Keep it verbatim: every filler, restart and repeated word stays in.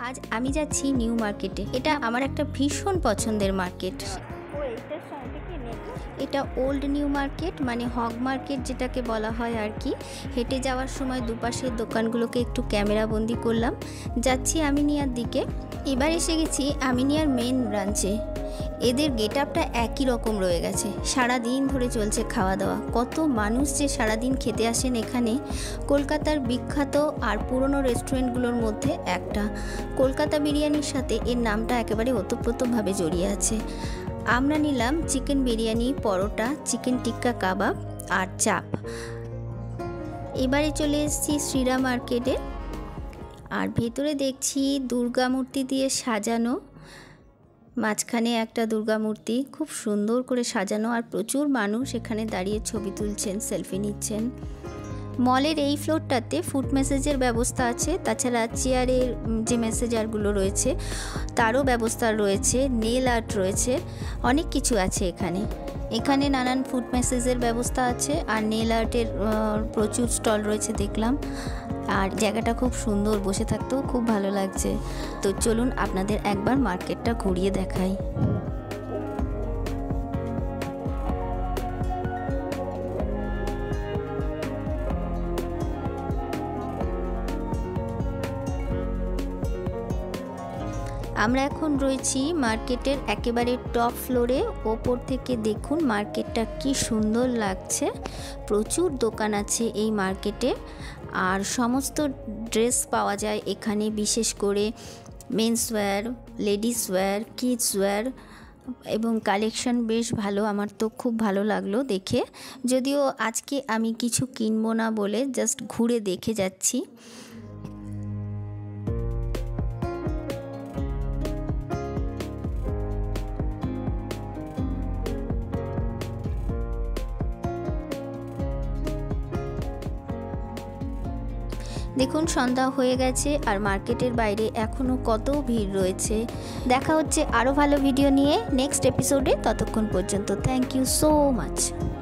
আজ আমি যাচ্ছি নিউ মার্কেটে। এটা আমার একটা ভীষণ পছন্দের মার্কেট। এটা ওল্ড নিউ মার্কেট, মানে হগ মার্কেট যেটাকে বলা হয় আর কি। হেঁটে যাওয়ার সময় দুপাশের দোকানগুলোকে একটু ক্যামেরা বন্দি করলাম। যাচ্ছি আমিনিয়ার দিকে। এবার এসে গেছি আমিনিয়ার মেন ব্রাঞ্চে। এদের গেট আপটা একই রকম রয়ে গেছে, সারা দিন ধরে চলছে খাওয়া দাওয়া। কত মানুষ যে সারাদিন খেতে আসেন এখানে। কলকাতার বিখ্যাত আর পুরনো রেস্টুরেন্টগুলোর মধ্যে একটা। কলকাতা বিরিয়ানির সাথে এর নামটা একেবারে ওতপ্রোতভাবে জড়িয়ে আছে। আমরা নিলাম চিকেন বিরিয়ানি, পরোটা, চিকেন টিক্কা কাবাব আর চাপ। এবারে চলে এসেছি শ্রীরাম মার্কেটে। আর ভেতরে দেখছি দুর্গা মূর্তি দিয়ে সাজানো, মাঝখানে একটা দুর্গা মূর্তি খুব সুন্দর করে সাজানো, আর প্রচুর মানুষ এখানে দাঁড়িয়ে ছবি তুলছেন, সেলফি নিচ্ছেন। মলের এই ফ্লোরটাতে ফুড মেসেজের ব্যবস্থা আছে, তাছাড়া চেয়ারের যে মেসেজারগুলো রয়েছে তারও ব্যবস্থা রয়েছে, নেল আর্ট রয়েছে, অনেক কিছু আছে এখানে। এখানে নানান ফুড মেসেজের ব্যবস্থা আছে আর নেল আর্টের প্রচুর স্টল রয়েছে দেখলাম। আর জায়গাটা খুব সুন্দর, বসে থাকতেও খুব ভালো লাগছে। তো চলুন আপনাদের একবার মার্কেটটা ঘুরিয়ে দেখাই। আমরা এখন রয়েছি মার্কেটের একেবারে টপ ফ্লোরে। ওপর থেকে দেখুন মার্কেটটা কি সুন্দর লাগছে। প্রচুর দোকান আছে এই মার্কেটে, আর সমস্ত ড্রেস পাওয়া যায় এখানে, বিশেষ করে men's wear, ladies wear, kids wear, এবং কালেকশন বেশ ভালো। আমার তো খুব ভালো লাগলো দেখে। যদিও আজকে আমি কিছু কিনবো না বলে জাস্ট ঘুরে দেখে যাচ্ছি। দেখুন সন্ধ্যা হয়ে গেছে আর মার্কেটের বাইরে এখনও কত ভিড় রয়েছে। দেখা হচ্ছে আরও ভালো ভিডিও নিয়ে নেক্সট এপিসোডে। ততক্ষণ পর্যন্ত থ্যাংক ইউ সো মাচ।